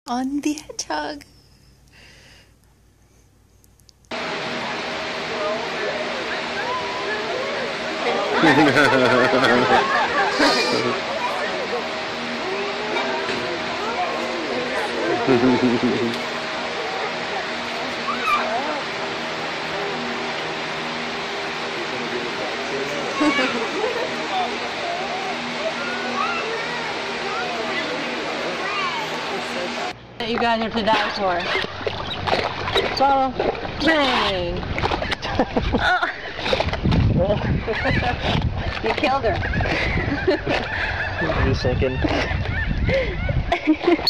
on the hedgehog. You guys are to die for. Swallow. Bang! Oh. You killed her. Just a second.